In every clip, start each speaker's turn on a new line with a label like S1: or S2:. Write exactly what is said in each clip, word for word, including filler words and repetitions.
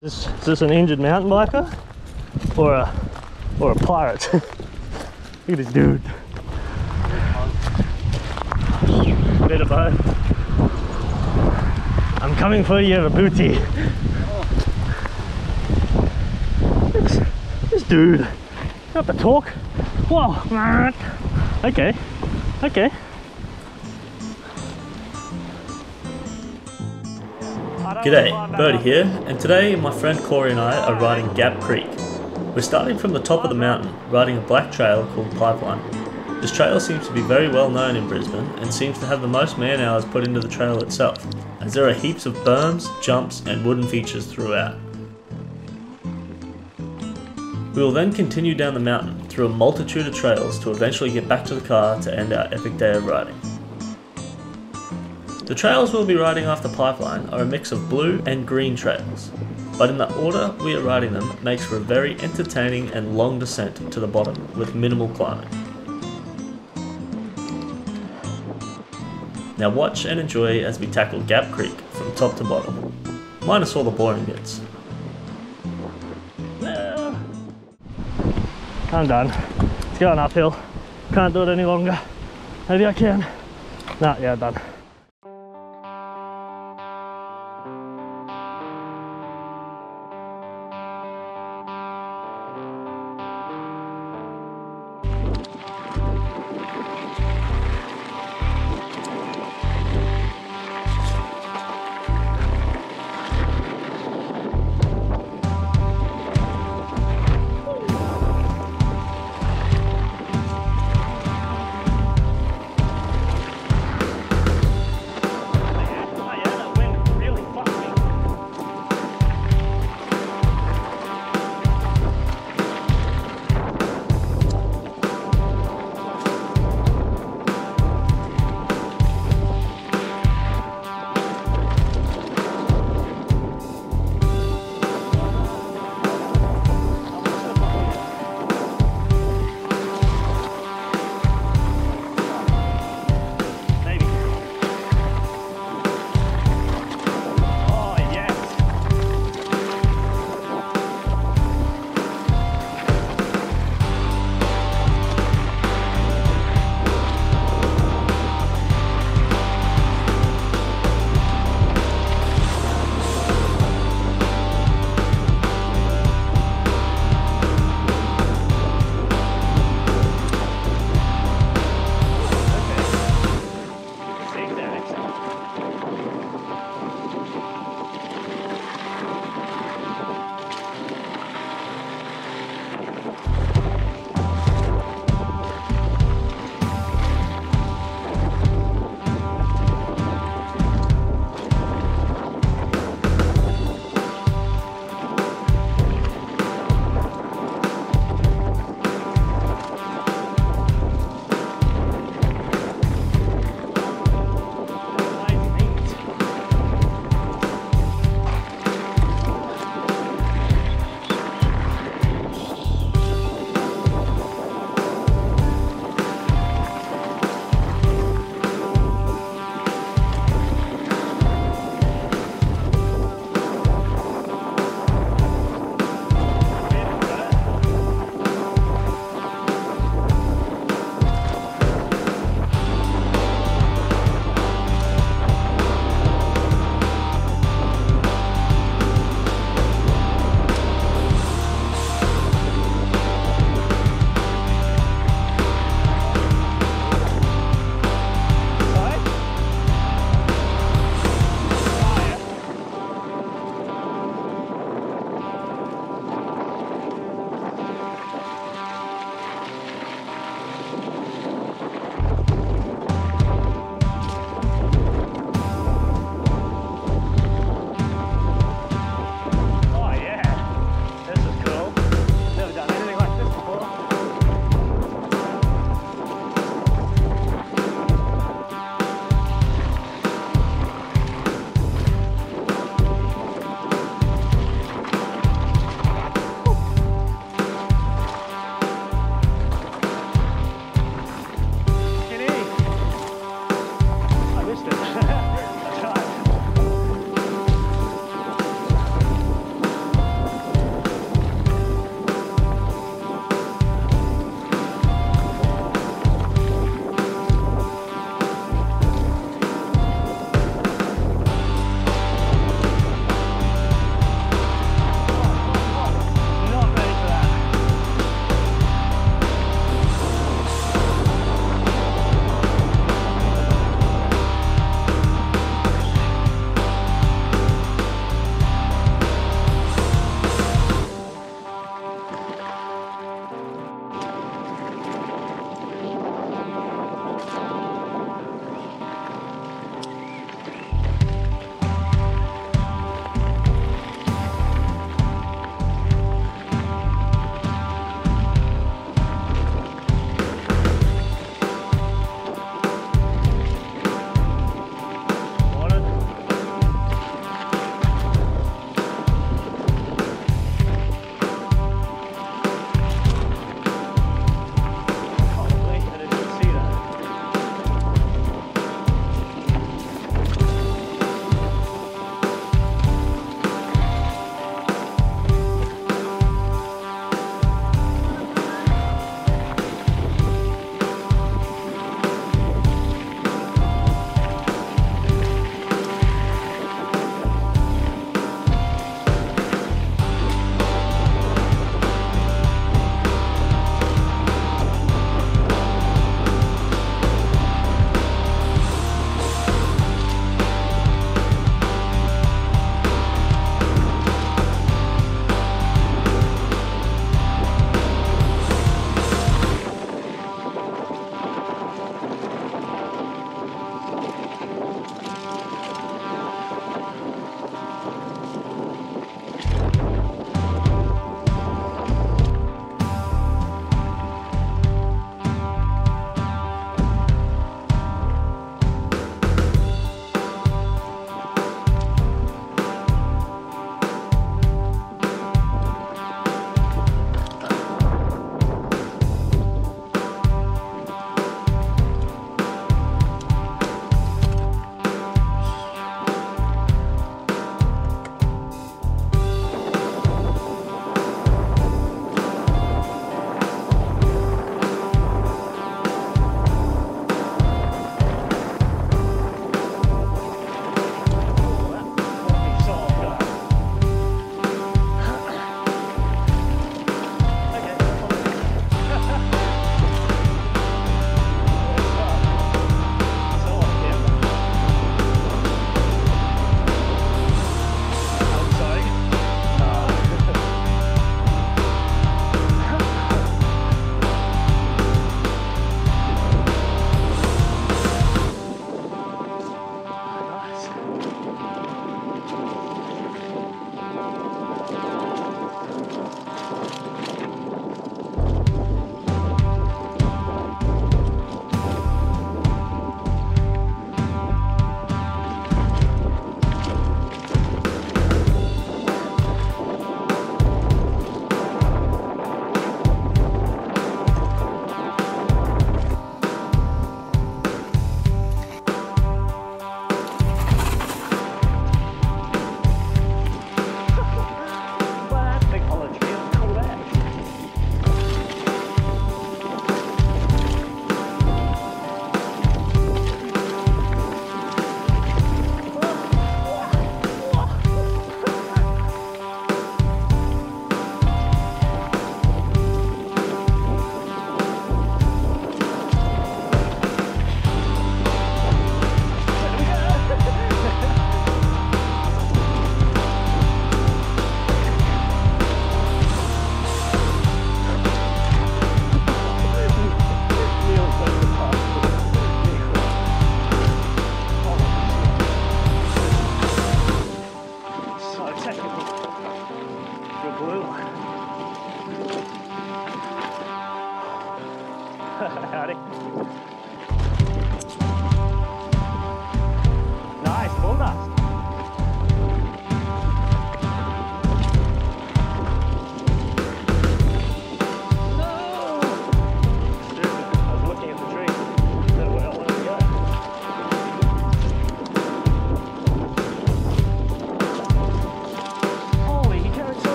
S1: Is, is this an injured mountain biker or a or a pirate? Look at this dude. Bit of both. I'm coming for you, booty. This, this dude. You have to talk. Whoa. Okay. Okay.
S2: G'day, Birdie here, and today my friend Corey and I are riding Gap Creek. We're starting from the top of the mountain, riding a black trail called Pipeline. This trail seems to be very well known in Brisbane and seems to have the most man hours put into the trail itself, as there are heaps of berms, jumps and wooden features throughout. We will then continue down the mountain through a multitude of trails to eventually get back to the car to end our epic day of riding. The trails we'll be riding after Pipeline are a mix of blue and green trails, but in the order we are riding them makes for a very entertaining and long descent to the bottom with minimal climbing. Now watch and enjoy as we tackle Gap Creek from top to bottom, minus all the boring bits.
S1: I'm done. It's going uphill. Can't do it any longer. Maybe I can. Nah, yeah, done.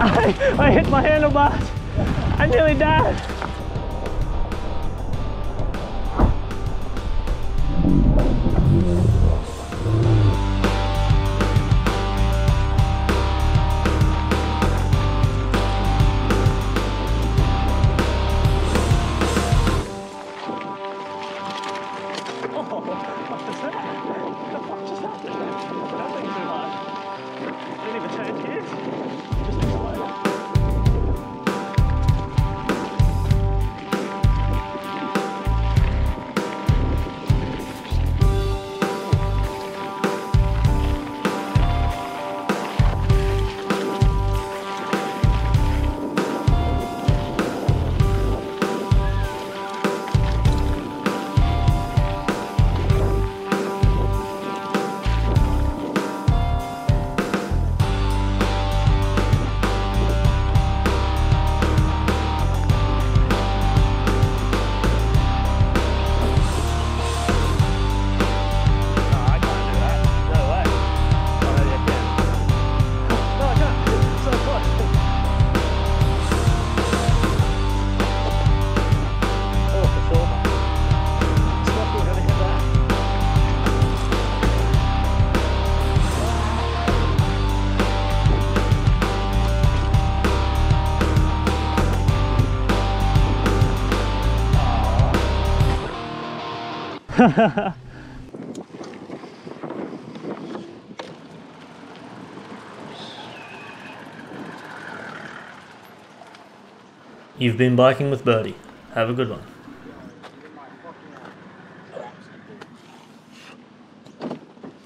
S1: I, I hit my handlebars. I nearly died.
S2: You've been biking with Birdie. Have a good one.